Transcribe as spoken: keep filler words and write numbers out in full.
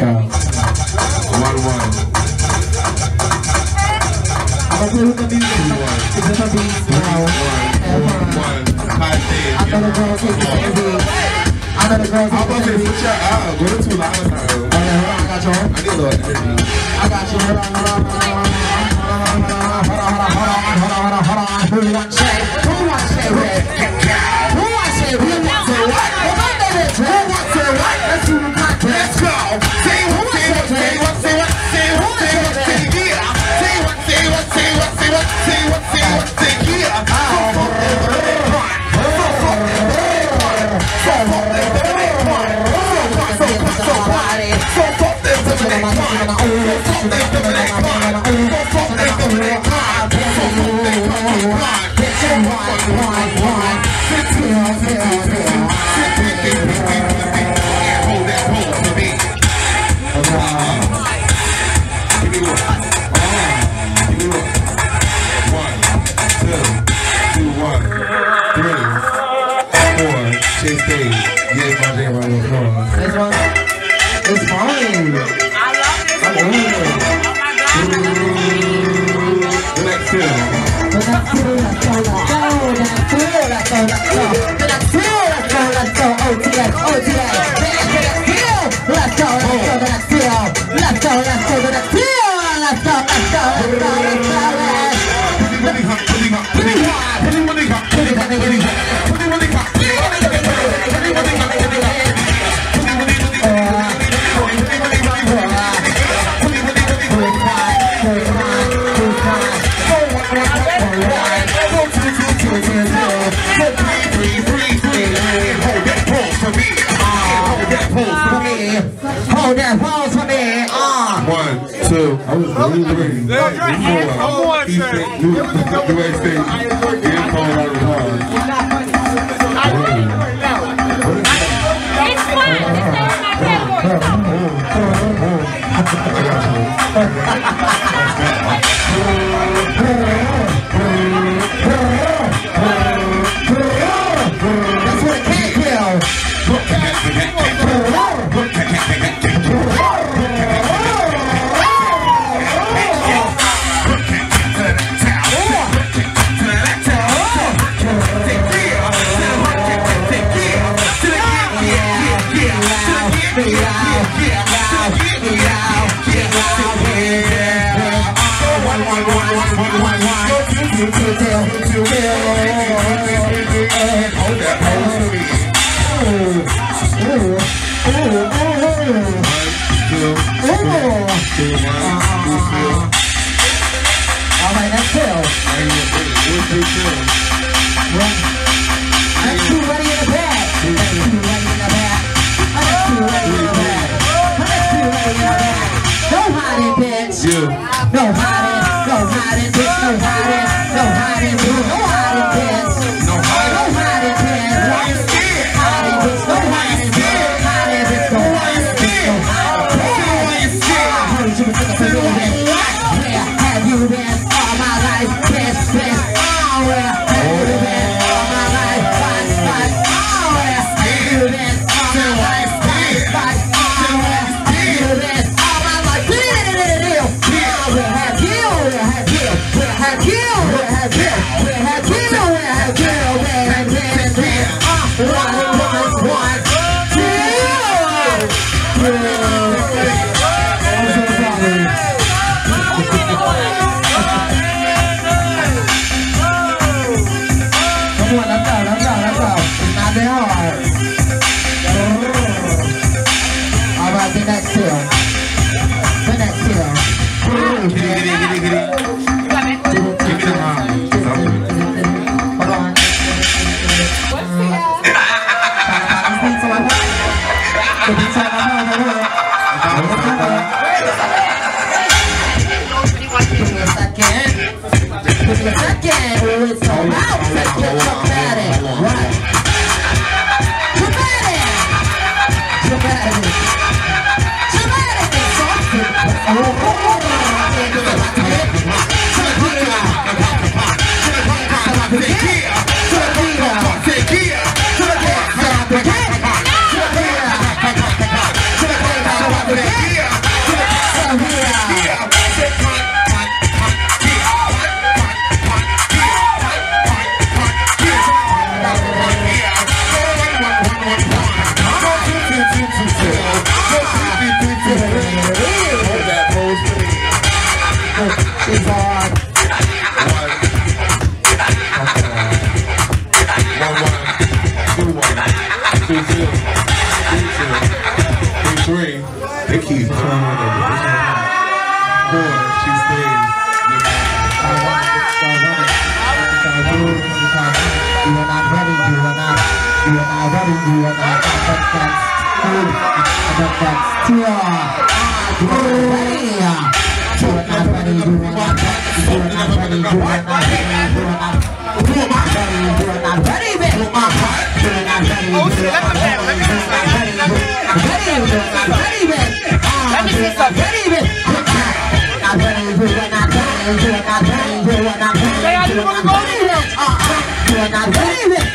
One, one. I'm gonna play with the music. It's just a beat now. One, one. High stage. I know the girls take the same beat. I know the girls take the same beat. Put your out. Go to two loud now. Oh yeah, hold on, I got you. I need a little energy. I got you. Hold on, hold on, hold on, hold on, hold on, hold on, hold on, hold on, hold on, hold on. Who wants say? Who wants say red? Who wants say? Who wants say what? Who wants say what? Let's do the podcast. Let's go. Say what? Say what? Say what? Say what? Say what? Say what? Say yeah. Say what? Say what? Say what? Say what? Say what? Say what? Say yeah. Chase stage. Yes, my jam right on the floor. This one, it's fine. I love this. I'm over it. The next two. The next two, let's go, let's go. The next two, let's go, let's go. The next two, let's go, let's go. O T A, O T A. The next two, let's go, let's go. The next two, let's go, let's go. The next two, let's go, let's go, let's go, let's go. Putting hot, putting hot, putting hot, putting hot, putting hot, putting hot, putting hot, putting hot. Hold that pose for me. Ah. One, two. I was really ready. I'm one, sir. The way stage. Get phone out of the car. It's fun. That's what it can't kill. Alright, that's Phil. That's two ready in the back. That's two ready in the back. That's two ready in the back. That's two ready in the back. No hiding, bitch. No hiding. No hiding, bitch. No hiding. No hiding, bitch. No hiding, bitch. No hiding, bitch. Hiding, bitch. No hiding, bitch. Hiding, bitch. No hiding, bitch. No hiding, bitch. I heard you was looking for me. Where have you been all my life? Bitch, bitch. Oh, where have you been all my life? Fight, fight. Oh, where have you been all my life? Fight, fight. Oh, where have you been all my life? Where have you? Where have you? Where have you? Where have you? Where have you? Where have you? Where have you? One, one, one, two, three. Come on, let's go, let's go, let's go. It's not that hard. All right, the next two. The next two. Giddy, giddy, giddy, giddy. Give me the mom. Hold on. What's the The beats on my head. The beats on my head. Give me a second. Give me a second. Oh, it's so loud. Let's get dramatic. Right. Dramatic. Dramatic. Dramatic. Dramatic. Oh, oh, oh. Yeah. is on. One, one, two, one, two, two, three, two, three, three. They keep coming over. Four, she stays. You are not ready, you are not, you are not ready, you are not, that's, that's, that's, that's, you are ready, you are not ready, you are not, you are not ready, you are not ready, you are not, you are not ready, you are not ready, you are not ready, Oh shit, let me let me see some. Let me see some. Let me see some. not ready, you are not ready, you are not ready, you are not ready, Say how you wanna go? you are not ready, you are not ready,